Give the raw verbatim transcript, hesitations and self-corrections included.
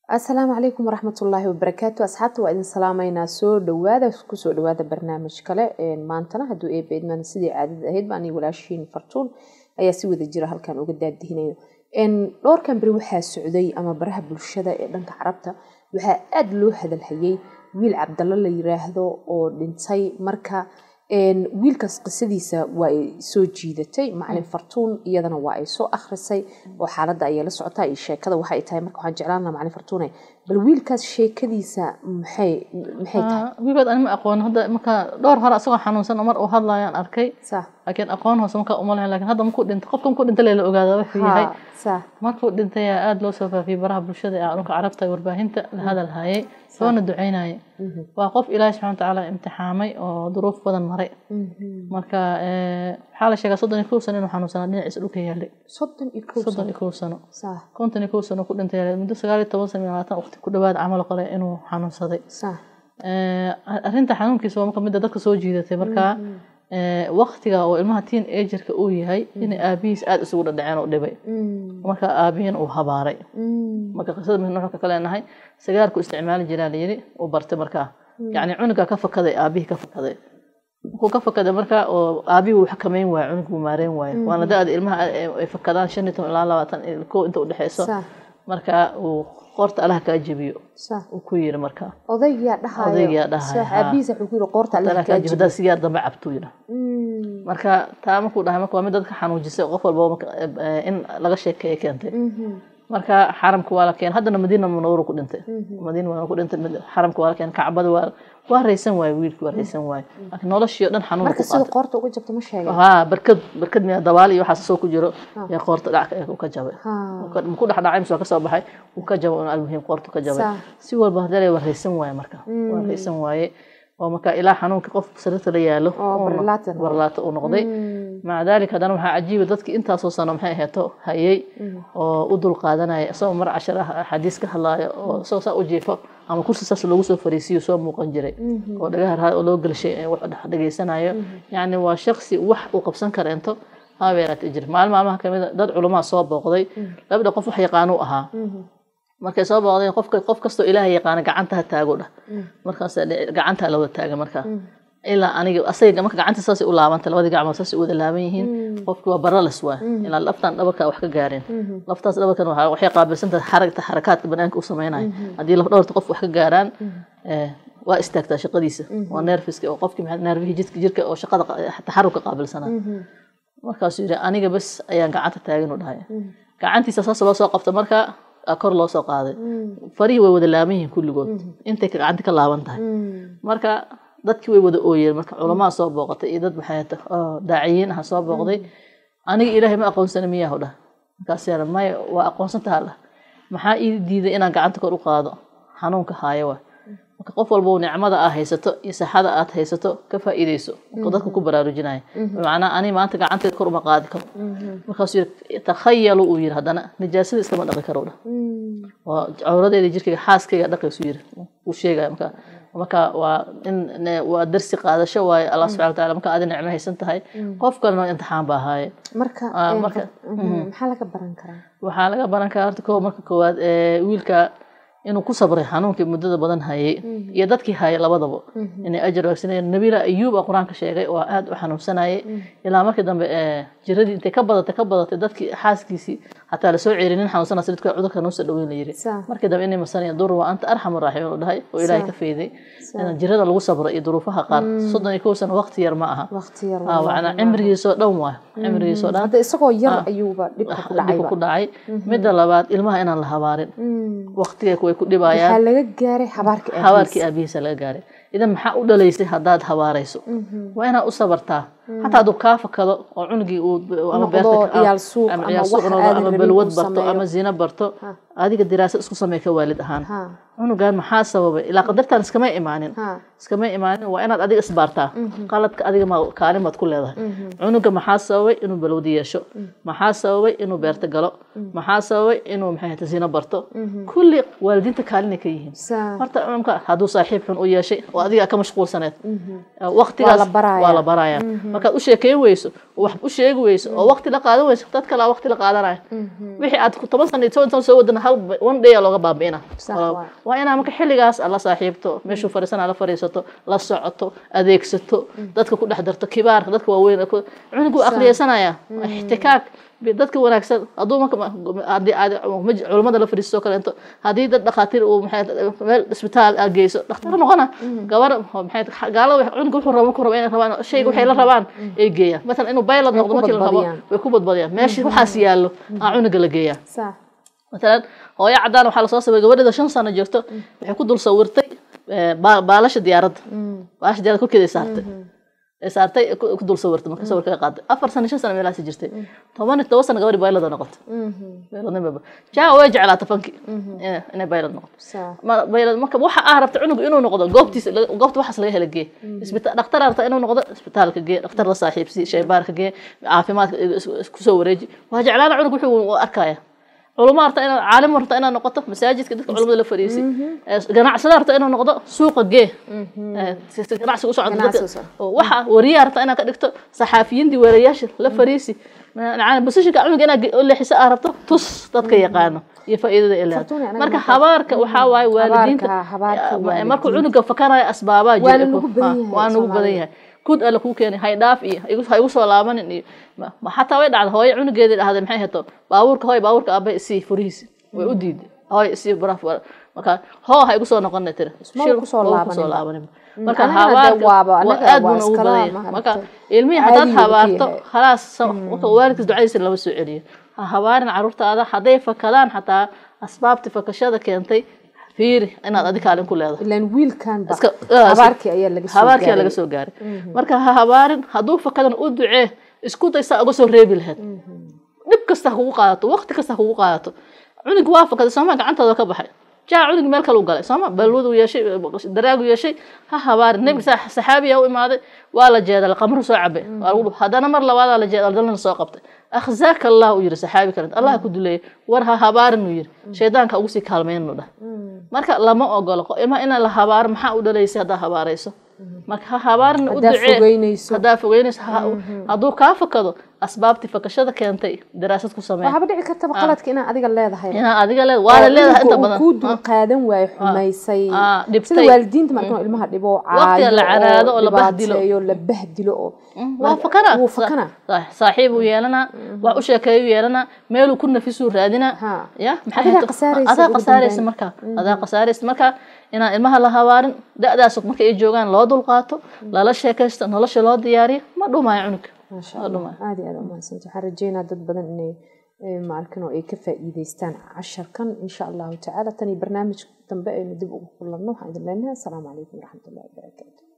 السلام عليكم ورحمة الله وبركاته أصحابتي وإذن سلامينا سو دوادا كسو دوادا برنامج كله maantana haduu ee beedman sidii caadada ahayd baan ay walaashiin fartuun ayaa si wada jira halkan uga daadinayno in dhowrkan bari waxa socday ama baraha bulshada ee dhanka carabta waxa aad loo hadalhayay wiil Cabdalla la yiraahdo oo dhintay marka een wiilkaas qisadiisa waa soo jiidatay macallin fartuun iyadana waa ay soo akhrisay oo xaaladda ay la socotay iyo sheekada waxa ay tahay marka waxaan jeclaanaa macallin fartuun bal wiilkaas sheekadiisa maxay maxay tahay wiilkaas aan ma aqoon hadda marka dhowr hore asagoo xanuunsan mar oo hadlayaan arkay sax laakiin aqoon hoos marka uma lahayn laakiin hadda markuu dhinto qofkan ku dhintay la ogaado wuxuu yahay sax markuu dhintay aad loo soo faafiyay baraha bulshada ee dhulka carabta iyo warbaahinta la hadalhayay soona duceynay waa qof Ilaahay subhanahu wa ta'ala imtixaamay oo duruuf badan maray marka ee xaal sheega soddon iyo kow sano inuu xanuunsanaa dhinaciisa dhulka yaalay soddon iyo kow sano sax konton iyo kow sano ku dhintay muddo sagaal iyo toban sano labaatan waqti ku dhawaad camal qore inuu xanuunsaday sax ee arinta xanuunkiisa waa marka mid dadka soo jiidatay marka ee waqtiga oo ilmaha teen age-ka uu yahay in aabiis aad isugu dhadhaceen oo dhibay marka aabiin uu habaaray marka qisada mid nooc ka kale nahay sagaarku isticmaal jiraa leeyri oo bartay marka yaani cunuga ka fakaday aabihi ka fakaday ku ka fakaday marka oo aabihi uu xakameyn waa cunugu maareen waay waana dad ilmaha ay fakadaan shan iyo toban ilaa labaatan ko inta u dhaxayso marka uu qorta Allah ka jabiyo sax uu ku yiri marka odayga dhahayo odayga dhahayo saxaabiisa wuxuu ku yiri qorta Allah ka jabiyo dad sigaar dambe cabto yira marka taama ku dhahay marka waa mid dadka xanuujisay qof walba in laga sheekeeyo keentay marka xaramka waa la keen hadana Madiina Munawwar ku dhintay Madiina waa ku dhintay xaramka waa la keen Kacbada waa waa reeysan waay wiilku waa reeysan waay laakiin noloshii dhan xanuun ku marka sida qorta uga jabtay ma sheegay ha barkad barkad miya dabaal iyo waxa soo ku jiro ya qorta dhac ka jabay ku dhax dhacay soo ka soo baxay uu ka jabo in almuhim qorta ka jabay si walba hadalay waa reeysan waay marka waa reeysan waay oo marka ilaa xanuunka qof sarta la yaalo warlaata uu noqday ma dalika hadana waxa cajiib dadkii inta soo sano maxay ahato hayay oo u dul qaadanay soo mar cashara xadiis ka hadlaayo oo soo saa u jeefo ama kursi saas loogu soo fariisiyo soo muuqan jiray oo dhagaha oo loo galshay wax dhageysanayo yaani waa shakhsi wax uu qabsan kareento haabeerat ijir maalmo maalmaha kamid dad culimo soo booqday labada qof wax yaqaan u ahaa markay soo booqdeen qofka qof kasto Ilaahay yaqaan gacanta taago dhah markaas gacanta la wada taaga marka ilaa aniga asayga marka gacanta saas u laabantay labada gacmo saas u wada laaban yihiin qofku waa baralas waa ilaa laftan dhabarka wax ka gaareen laftaas dhabarkan waxa waxay qaabilsan tahay xarakada xarakaadka banaanka u sameeyay hadii laf dhowrta qof wax ka gaaraan ee waa istaagtaa shaqadiisa waa nerfiska oo qofkii maxay nervihi jidka jirka oo shaqada taxaruka qaabilsana markaas yiri aniga bas ayaan gacanta taagan u dhahay gacantiisa saas loo soo qabto marka kor loo soo qaaday farihi way wada laamayeen kulligood intay gacanta ka laaban tahay marka dadkii way wada ooyeen marka culimada soo booqatay iyo dad maxay tahay daaciyiin ah soo booqday aniga Ilaahay ma aqoonsan miyaa hodha markaas yar ma waa aqoonsan tahay maxaa ii diiday inaan gacanta kor u qaado xanuunka haayo marka qof walba uu nicmada ah haysato iyo saxada aad haysato ka faa'iideyso dadku ku baraarujinay macnaa ani maanta gacanta kor uma qaadi karo markaas yir takhayalu uu yir hadana nijaasada iska ma dhaqi karo waa awradeeda jirkiga xaaskayga dhaqaysu yir uu sheegay marka marka waa in waa darsi qaadasho waa Allah subhanahu wa ta'ala marka aad nicmo haysan tahay qofkana imtixaan baa haay marka marka maxaa laga baran karaa waxa laga baran karaa horta koob marka koowaad ee wiilka inuu ku sabray xanuunkii muddada badan hayay iyo dadkii hayay labadaba inay ajir waqsinayeen nabiga ayub quraanka sheegay oo aad u xanuunsanayay ilaa markii dambe ee jiradii intay ka badatay ka badatay dadkii xaaskiisi hatta la soo ceerinin xanuunsanaa sidoo cudurka noo soo dhaweyn la yiri markii dambe inay masanaya dur waa anta arhamur rahiim oo dhahay oo Ilaahay ka feeday in jirada lagu sabro iyo duruufaha qaar soddon iyo kow sano waqti yar ma aha waqti yar ah waana cimrigiisa dhan waa cimrigiisa dhan hadda isagoo yar ayuuba dhib ku dhacay midda labaad ilmaha inaan la habaarin waqtiga way ku dhibayaan waxa laga gaaray habaarka habaarkii abiisa laga gaaray idan maxaa u dhaleysay hadaad habaarayso waa inaad u sabartaa hatta adu ka fakado oo cunugii uu ama beerta iyaal suuq ama wax ama balwad barto ama zina barto adiga diraasad isku sameey ka waalid ahaan cunugan maxaa sababay ilaa qadartan iskama imaanin iskama imaanin waa inaad adiga isbaartaa qaladka adiga ma kaalin baad ku leedahay cunuga maxaa sababay inuu balwadi yeesho maxaa sababay inuu beerta galo maxaa sababay inuu maxay tahay zina barto kulli waalidiinta kaalin ay ka yihiin horta cunugka hadduu saaxiib xun u yeeshay oo adiga ka mashquulsaneed waqtigaas waa la barayaa markaad u sheekeyn weyso wax u sheegi weyso oo waqti la qaadan weyso dad kale waqti la qaadanaya wixii aad toban sano iyo toban sano soo wadana hal one day looga baabi'ina waa inaa marka xilligaas la saaxiibto meeshuu fariisana la fariisato la socoto adeegsato dadka ku dhex darto kibaarka dadka waaweyn cunugu aqliyeysanaya ixtikaak dadka wanaagsan aduu marka hadii aad culimada la fariisto kale inta hadii dad dhaqaatiir uu maxay meel isbitaal aad geyso dhakhtar noqona gabar maxay gaalo cunugu wuxuu rabo ku rabo inay rabaan shay waxay la rabaan ay geeyaan mesela inuu baylad noqdo markii la rabo way ku badbadiyaan meeshii waxaas yaalo aan cunuga la geeyaa sax مثلا هو يعدان وحال صوصة بجوده شن سنة جرته بحكوا دول صورتي بالاش ديارد بالاش ديارد كل كده صارت صارتي كدول صورت ما كصور كده قاد أفر سنة شن سنة ميلاسي جرتي طبعا التواصل أنا قوري بايلد أنا قلت بايلد نبى جاء ويجع على تفنكي أنا بايلد نقط ما بايلد ما كبوح أعرف تعنق إنه نقطة قبتي قبت وحصل ليه لقيه إسبت نختار أعرف إنه نقطة إسبتالك جي نختار صاحب شيء بارك جي عافيمات كسوريجي وهجع على عنق وحو وأركاية علماء رتا إن عالم رتا إن نقطة مساجد كده علماء الفريسي جماعة سلا رتا إن نقطة سوق الجيه جماعة سوق سوق وح وريا رتا إن كده صحافيين دي ورياش الفريسي أنا بس إيش كأنه جينا أقول لي حساء رتا تص تذكر يقانه يفائدة إلا مرك حبارك وحواي والدين مرك عنق فكان أسبابه جل وأنا بديها كود ألا كوك يعني هاي داف إيه يقول هاي وصل لامن إني ما حتى وين على هاي عنق جديد هذا محيه هتو باورك هاي باورك أبي سي فريسي ويوديد هاي سي براف مكان ها هاي وصل نقلنا ترى شيل وصل لامن مكان هوارك وأدمن وبديه مكان علمي حتى هوارته خلاص وارك دعاء سلوا السعودية هوارن عرفت هذا حضيفة كلام حتى أسباب تفكشة كنتي فيري أنا أديك على كل هذا. لأن ويل كان بقى. هبارك أيام لقى سوق. هبارك لقى سوق جاري. مركها هبارن هضوف كذا نقول عه اسكت يسا أقصر ريبل هاد. نبكي استحقوقاته وقتك استحقوقاته. عنق وافق هذا سامع عن هذا كبحر. جاء عنق ملك الوقال سامع بلود ويا شيء دراج ويا شيء ها هبارن نبكي سحابي أو إمادة ولا جاد القمر صعبة. أقول هذا أنا مر لواذا على جاد ضلنا نساقبته. أخزاك الله وير سحابي كانت الله يكود لي ورها هبارن وير شيطان كأوسي كلمين نده. marka lama ogolo ilma in la habaar maxaa u dhaleysay hada habaarayso marka habaarna u duceeyso hada fogeynayso haduu ka fakado asbaabti fakashada keentay daraasad ku sameeyay waxa dhici karta qaladka in adiga leedahay in adiga leedahay waa leedahay inta badan ku dul qaadan way xumaysay sida waalidiinta marka ilmaha dhibo waqti la caraado oo la bahdilo la bahdilo oo waa fakara waa fakana saaxiib u yeelana wax u sheekeeyo yeelana meel ku nafisu raadina ya maxaa qasaaraysa ada qasaaraysa marka ada qasaaraysa marka ina ilmaha la hawaarin da'daas marka ay joogan loo dul qaato la sheekaysto nolosha loo diyaariyo ma dhumaay cunug ما شاء الله عادي أنا ما سنت حرجينا ضد بدن إني ما أركنه أي كفاء يديستان عشر كان إن شاء الله تعالى تاني برنامج تنبأ ندب كل النوع هذا لنا السلام عليكم ورحمة الله وبركاته.